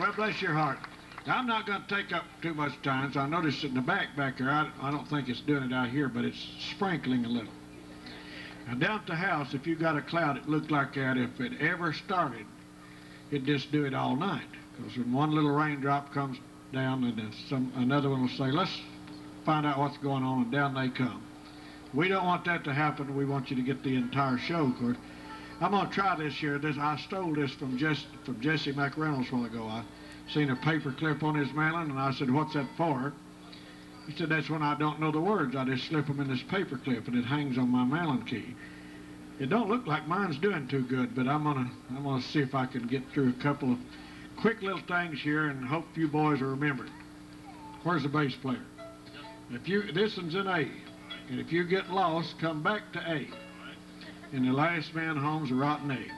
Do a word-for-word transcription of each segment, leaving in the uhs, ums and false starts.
Well, bless your heart. Now, I'm not going to take up too much time, so I noticed in the back back there, I, I don't think it's doing it out here, but it's sprinkling a little. Now, down at the house, if you got a cloud, it looked like that. If it ever started, it'd just do it all night. Because when one little raindrop comes down, and then some another one will say, let's find out what's going on, and down they come. We don't want that to happen. We want you to get the entire show, of course. I'm going to try this here. This, I stole this from, Jess, from Jesse McReynolds a while ago. I seen a paper clip on his melon, and I said, what's that for? He said, that's when I don't know the words. I just slip them in this paper clip, and it hangs on my melon key. It don't look like mine's doing too good, but I'm gonna I'm gonna see if I can get through a couple of quick little things here, and hope you boys will remember it. Where's the bass player? If you this one's in A, and if you get lost, come back to A. And the last man home's a rotten egg.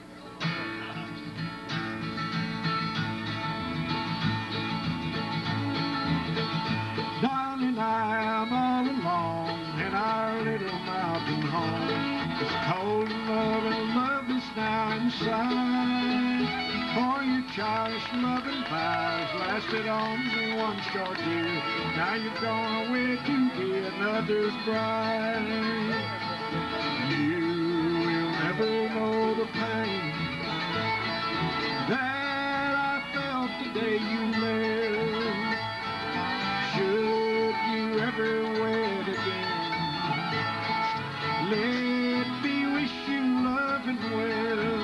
Darling, I'm all alone in our little mountain home. It's cold and love and loveless now inside. For your childish loving vows lasted only one short year. Now you've gone away to be another's bride. You will never know the pain that I felt the day you left. Should you ever wed again, let me wish you love and well.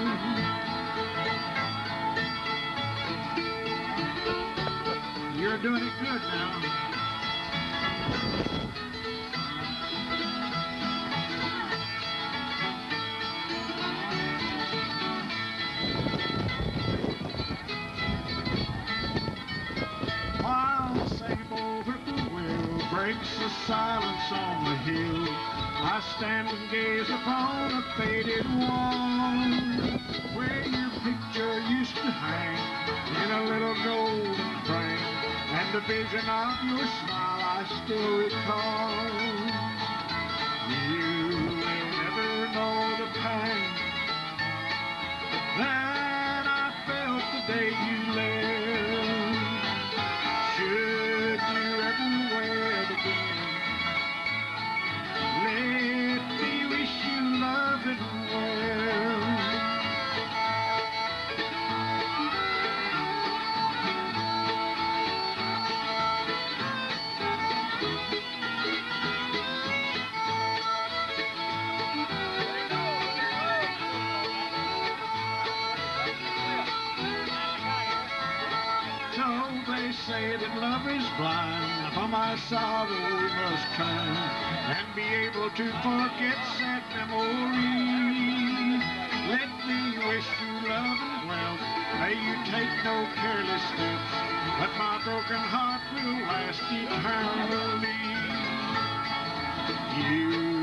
You're doing it good now. While the sable whippoorwill breaks the silence on the hill, I stand and gaze upon a faded wall where your picture used to hang in a little golden frame, and the vision of your smile I still recall. You will never know the pain that I felt the day you left. Should you ever wed again, let me wish you love and well. So they say that love is blind, from our sorrow we must turn and be able to forget sad memories. Let me wish you love and wealth, may you take no careless steps, but my broken heart will last eternally. You